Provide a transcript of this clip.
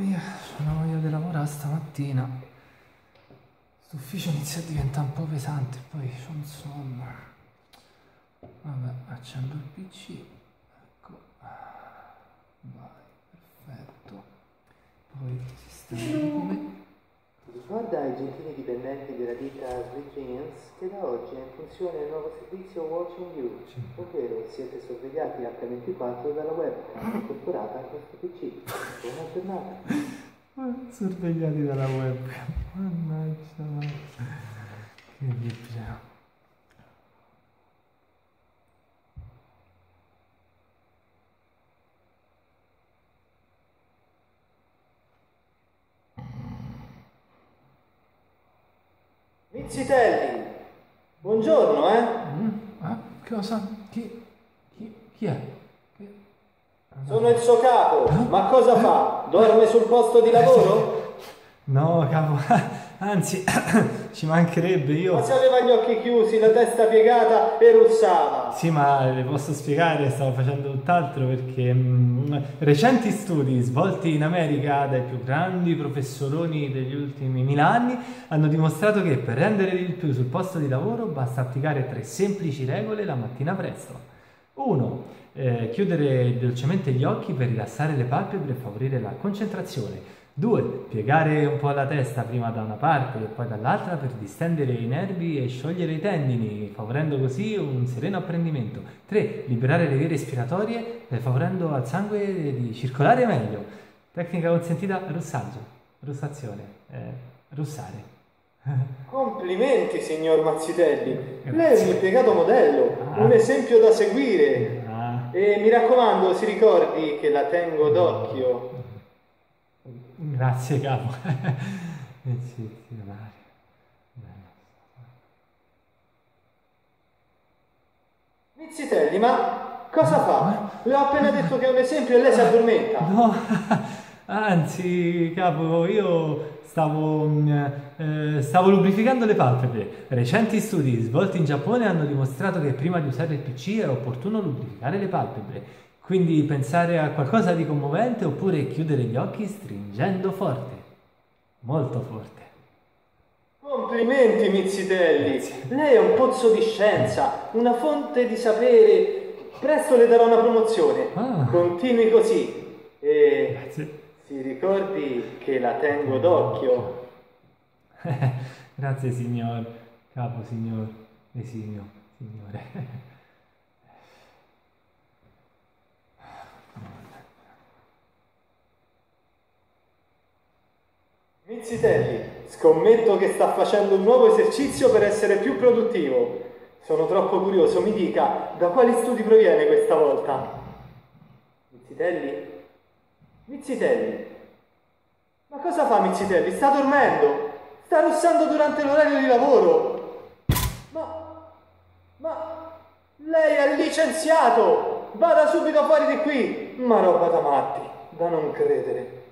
mia, c'ho una voglia di lavorare stamattina. L'ufficio inizia a diventare un po' pesante, poi c'ho un sonno. Vabbè, accendo il PC. Ecco. Vai, perfetto. Poi sistemo i documenti. Ricorda ai gentili dipendenti della ditta Sweet Jeans che da oggi è in funzione il nuovo servizio Watching You, ovvero siete sorvegliati H24 dalla webcam incorporata a questo PC. Buona giornata. Sorvegliati dalla webcam. Mannaggia. Che problema. Mizzitelli, buongiorno, Cosa? Chi è? Sono il suo capo, ma cosa fa? Dorme sul posto di lavoro? No, capo, anzi, ci mancherebbe io. Ma se aveva gli occhi chiusi, la testa piegata e russava. Sì, ma le posso spiegare, stavo facendo tutt'altro perché recenti studi svolti in America dai più grandi professoroni degli ultimi 1000 anni hanno dimostrato che per rendere di più sul posto di lavoro basta applicare 3 semplici regole la mattina presto. 1. Chiudere dolcemente gli occhi per rilassare le palpebre e favorire la concentrazione. 2. Piegare un po' la testa prima da una parte e poi dall'altra per distendere i nervi e sciogliere i tendini, favorendo così un sereno apprendimento. 3. Liberare le vie respiratorie, favorendo al sangue di circolare meglio. Tecnica consentita: russazione, russare. Complimenti, signor Mazzitelli. Grazie. Lei è un impiegato modello, un esempio da seguire. E mi raccomando, si ricordi che la tengo d'occhio. Grazie, capo. Mizzitelli, ma cosa fa? Le ho appena detto che è un esempio e lei si addormenta. No, anzi, capo, io stavo lubrificando le palpebre. Recenti studi svolti in Giappone hanno dimostrato che prima di usare il PC è opportuno lubrificare le palpebre. Quindi pensare a qualcosa di commovente oppure chiudere gli occhi stringendo forte, molto forte. Complimenti, Mizzitelli. Lei è un pozzo di scienza, una fonte di sapere. Presto le darò una promozione. Continui così. E Grazie. si ricordi che la tengo d'occhio. Grazie, signor capo, signor esimio, signore. Mizzitelli, scommetto che sta facendo un nuovo esercizio per essere più produttivo. Sono troppo curioso, mi dica, da quali studi proviene questa volta? Mizzitelli? Mizzitelli? Ma cosa fa Mizzitelli? Sta dormendo? Sta russando durante l'orario di lavoro? Ma lei è licenziato! Vada subito fuori di qui! Ma roba da matti, da non credere.